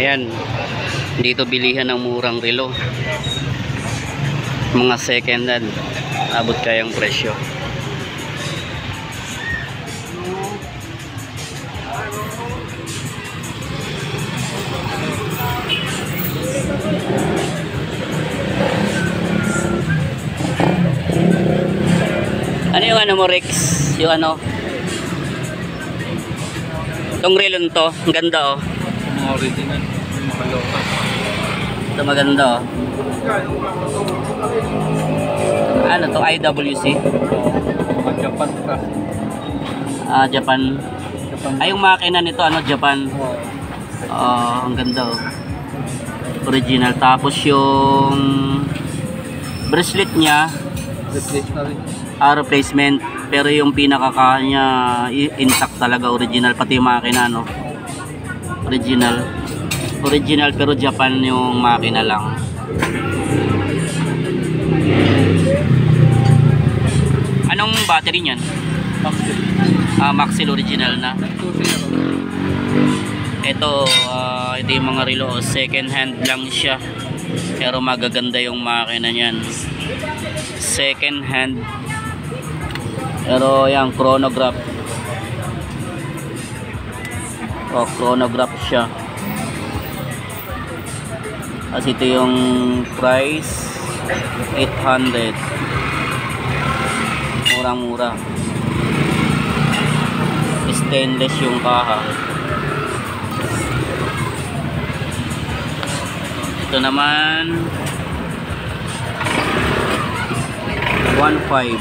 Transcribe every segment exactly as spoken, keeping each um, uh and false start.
Ayan, dito bilihan ng murang relo, mga second hand, abot kayang presyo. Ano yung ano mo, Rex? Yung ano? Itong relon to, ang ganda oh. Mga original, mga local. Ito maganda oh. Ano to? I W C? Mga Japan ka. Ah, Japan. Japan. Ay, yung makina nito, ano, Japan. Oo. Ah, ang ganda oh. Original. Tapos yung bracelet niya, Replace na rin. ah, replacement. Pero yung pinaka niya intact talaga, original. Pati yung makina, no? Original. Original pero Japan yung makina lang. Anong battery niyan? Maxil. Ah, Maxil original na. Susi na rin. Ito, uh, ito yung mga relo, second hand lang siya. Pero magaganda yung makina niyan. Second hand. Pero yung chronograph. O, chronograph siya. Kasi ito yung price, eight hundred. Murang-mura. Stainless yung kaha. Ito naman one five.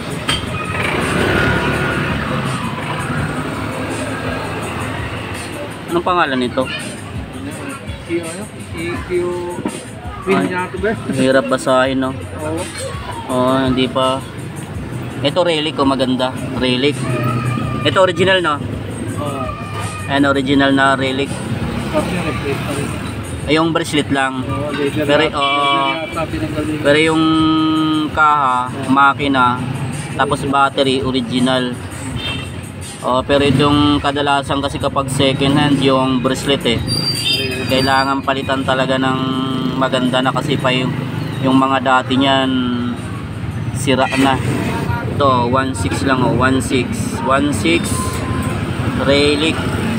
Anong pangalan nito? Q ano? E Q Vinyato ba? Hirap basahin, no? Oo. Oh, hindi pa. Ito relic, oh, maganda. Relic. Ito original, no? Oo. Ayan, original na relic. Tapos yung replace na rin. Ay, yung bracelet lang. Oo, laser Pero, yata- oo. laser yata pinanggaling. Pero yung kaha, makina, tapos battery, original. Oh, pero itong kadalasan kasi kapag second hand, yung bracelet eh. Kailangan palitan talaga ng maganda na kasi pa yung, yung mga dati niyan sira na. Ito, one six lang oh, one six. one six relic.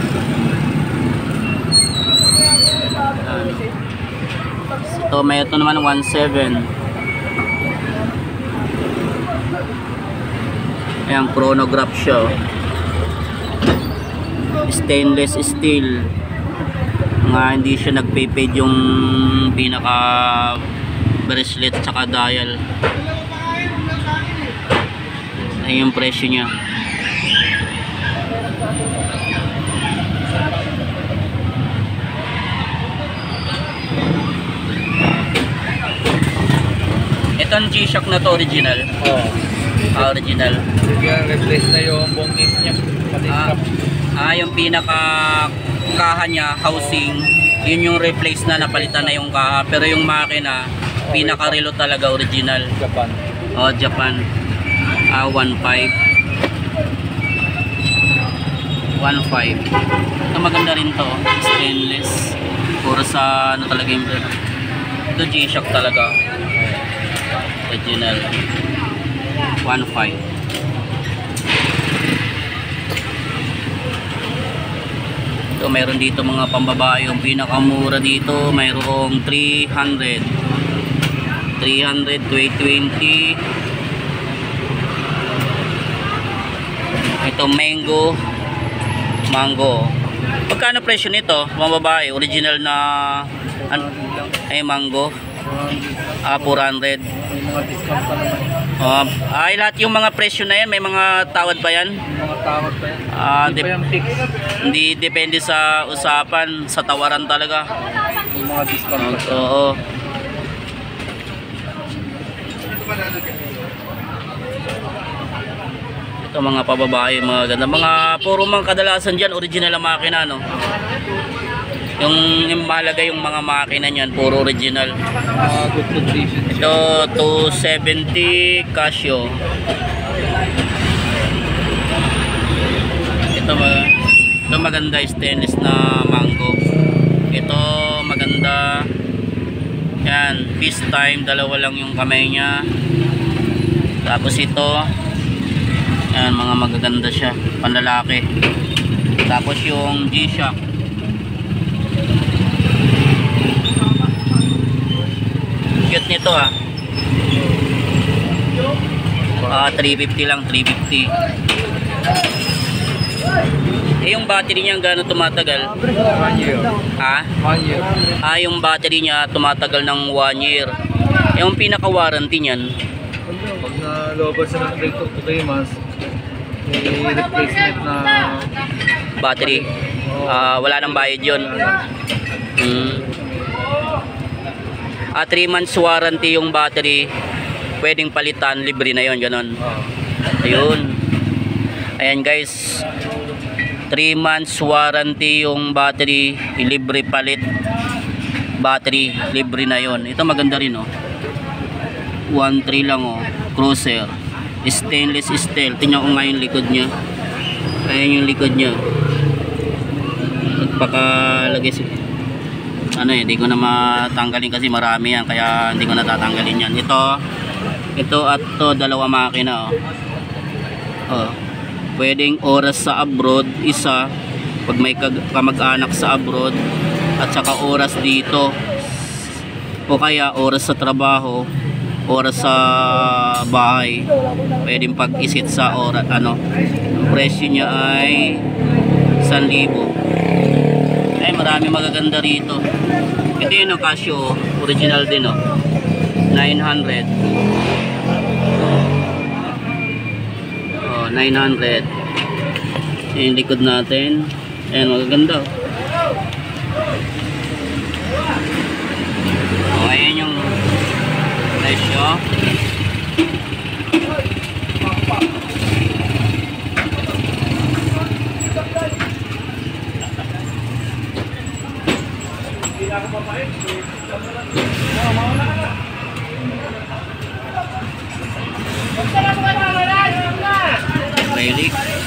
Ayan. Ito, may ito naman one seven. Ayan, chronograph siya. Stainless steel. Nga hindi siya nagpe-fade yung pinaka bracelet tsaka dial. Ay yung presyo niya. Itong G-Shock na to original. Oo. Ah, original. Kaya replace na yung buong case niya. Pati Ah, strap. ah, yung pinaka kaha niya, housing, yun yung replace na, napalitan na yung kaha. Pero yung makina, pinaka relo talaga original. Japan. Oh, Japan. Ah, one five. one five. Ito maganda rin to, stainless. Puro sa ano talaga yung brand. Ito G-Shock talaga. Original. one five. So, mayroon dito mga pambabae. Yung pinakamura dito, mayroong three hundred. three hundred, two twenty. Ito mango. Mango. Pagkano presyo nito? Pambabae, original na ano, ay mango. Ah, four hundred. May mga discount pa naman. Uh, ay, lahat yung mga presyo na yan, may mga tawad ba yan? May mga tawad pa yan. Ah, Hindi dep- pa yan fix. Hindi depende sa usapan, sa tawaran talaga. May mga discount pa. Oo. Ito mga pababae, mga ganda. Mga puro mga kadalasan dyan, original ang makina, no? Yung, yung mahalaga yung mga makina niyan, puro original. Uh, good condition. Ito, two seventy Casio. Ito, ma ito maganda, stainless na mango. Ito maganda. Yan, peace time, dalawa lang yung kamay niya. Tapos ito, yan, mga magaganda siya, panlalaki. Tapos yung G-Shock. Cute nito ah. Ah, three fifty lang, three fifty. Eh yung battery niya gaano tumatagal? One year. Ha? One year. Ah, yung battery niya tumatagal ng one year. Yung pinaka-warranty niyan, Pag nalobas sa ng three to three months, may replacement na battery. Ah, wala nang bayad yun. Hmm. Ah, three months warranty yung battery. Pwedeng palitan, libre na yon, ganon. Ayun. Ayan guys. three months warranty yung battery, libre palit. Battery, libre na yon. Ito maganda rin oh. one three lang oh. Cruiser. Stainless steel. Tingnan ko nga yung likod niya. Ayan yung likod niya. Nagpakalagay si ano eh, hindi ko na matanggalin kasi marami yan, kaya hindi ko na tatanggalin yan. Ito, ito at to, dalawa makina oh. Oh. Pwedeng oras sa abroad, isa pag may kamag-anak sa abroad, at saka oras dito, o kaya oras sa trabaho, oras sa bahay. Pwedeng pag-isit sa oras ano. Ang presyo niya ay one libo. Ay marami magaganda rito. Ito yun ang Casio, original din oh. nine hundred. Oh, nine hundred. Yung likod natin. Ayan, magaganda oh. Oh, ayan yung presyo. Really?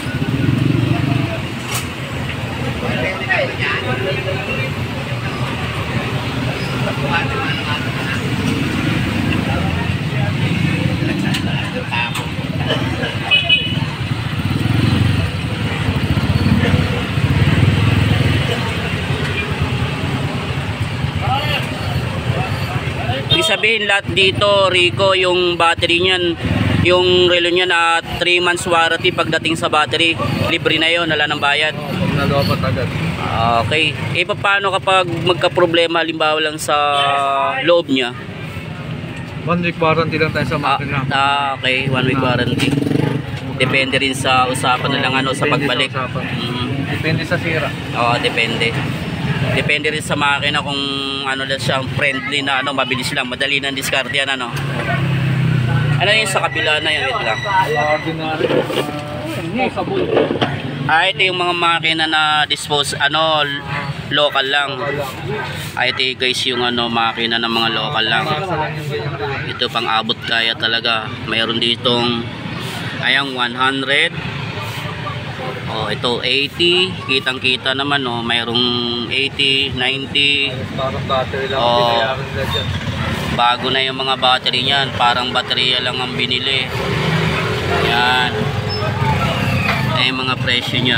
Ibig sabihin lahat dito, Rico, yung battery niyan, yung relo niya na three months warranty pagdating sa battery, libre na yon, wala nang bayad. pag nalobat agad. Okay. E paano kapag magka-problema halimbawa lang sa loob niya? One week warranty lang tayo sa Ah, makina. ah, okay, one week warranty. Depende rin sa usapan na lang ano sa Depende pagbalik. sa usapan. Mm. Depende sa sira. Oo, depende. Depende rin sa makina kung ano lang siya, friendly na ano, mabilis lang, madali nang diskarte yan ano. Ano yung sa kabila na yun, ito lang. Ordinary. Uh, sabon. Ah, ito yung mga makina na dispose, ano, local lang. Ah, ito guys yung ano, makina ng mga local lang. Ito pang abot kaya talaga. Mayroon ditong, ayang one hundred. Oh, ito eighty. Kitang kita naman, oh, mayroong eighty, ninety. Parang battery lang. Oo. Binayaran nila dyan. Bago na yung mga battery niyan, parang baterya lang ang binili. Yan. Ay yung mga presyo niya.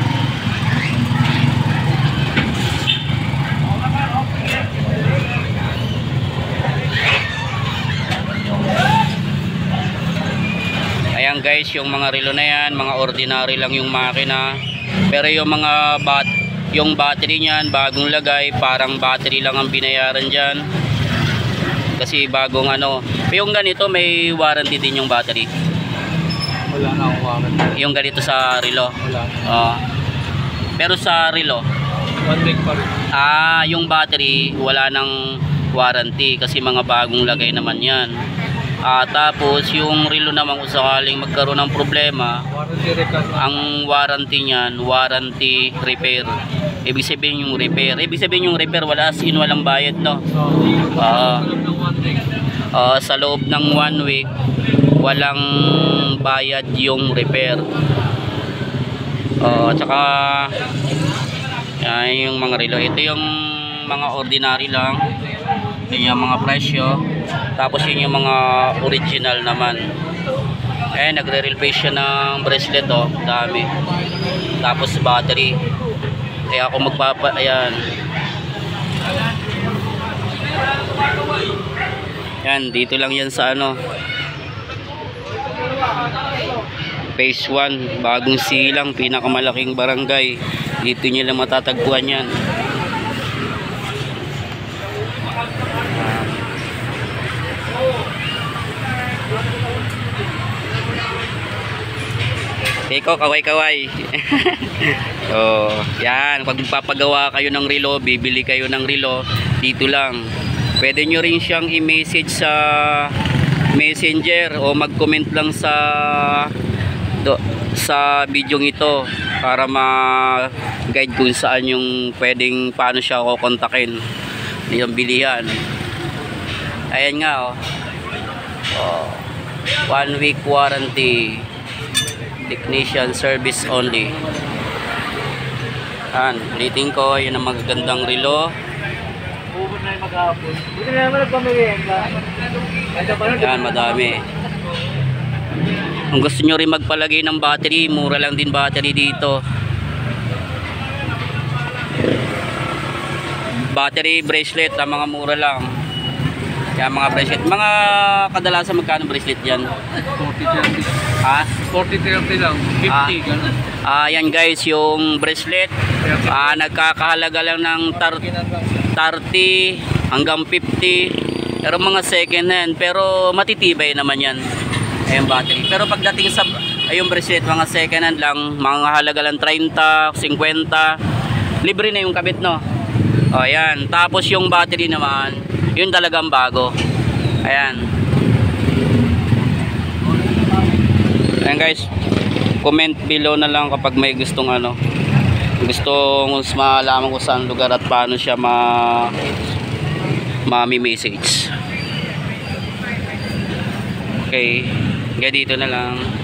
Ayan guys, yung mga relo na yan, mga ordinary lang yung makina. Pero yung mga bat yung battery niyan, bagong lagay, parang battery lang ang binayaran diyan. Kasi bagong ano, yung ganito may warranty din yung battery. Wala na akong warranty. Yung ganito sa relo. Wala. Ah. Pero sa relo, One week pa rin. ah, yung battery wala nang warranty kasi mga bagong lagay naman 'yan. Ah, tapos yung relo naman kung sakaling magkaroon ng problema, Warranty record na. ang warranty niyan, warranty repair. Ibig sabihin yung repair. Ibig sabihin yung repair wala as in walang bayad, no? So, Ah. sa loob ng one week. Uh, sa loob ng one week walang bayad yung repair. Uh, at saka yan yung mga relo. Ito yung mga ordinary lang. Yan yung mga presyo. Tapos yun yung mga original naman. Eh, nagre-replace siya ng bracelet, oh. Dami. Tapos battery. Kaya ako magpapa... Ayan. Yan, dito lang yan sa ano. Phase one, bagong silang, pinakamalaking barangay. Dito nyo lang matatagpuan yan. Eko, kaway-kaway. So, yan, pag magpapagawa kayo ng relo, bibili kayo ng relo, dito lang. Pwede nyo rin siyang i-message sa Messenger o mag-comment lang sa do, sa video ito para ma-guide kung saan yung pwedeng paano siya ko kontakin yung bilihan. Ayan nga, oh. Oh, one week warranty, technician service only. Yan, ulitin ko, yun ang magagandang relo. Yan, madami. Kung gusto nyo rin magpalagay ng battery, mura lang din battery dito. Battery bracelet, ang mga mura lang. Yan, mga bracelet. Mga kadalasan magkano bracelet dyan? forty thirty. Ha? forty thirty lang. fifty, Ah. ganun. Ah, yan guys, yung bracelet. Ah, nagkakahalaga lang ng thirty hanggang fifty. Pero mga second hand, pero matitibay naman yan. Ayun, battery. Pero pagdating sa ayong bracelet, mga second hand lang, mga halaga lang thirty, fifty. Libre na yung kabit, no? O, ayan. Tapos yung battery naman, yun talagang bago. Ayan. Ayan guys, comment below na lang kapag may gustong ano, gustong malaman kung saan lugar at paano siya ma mami-message. Okay, hanggang dito na lang.